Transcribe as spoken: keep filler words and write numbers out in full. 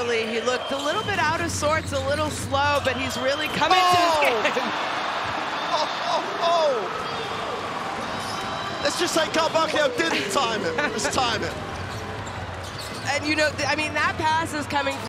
early. He looked a little bit out of sorts, a little slow, but he's really come oh! into this game. Oh, oh, oh! Let's just say Carl Bacchio didn't time it. Let's time it. And, you know, I mean, that pass is coming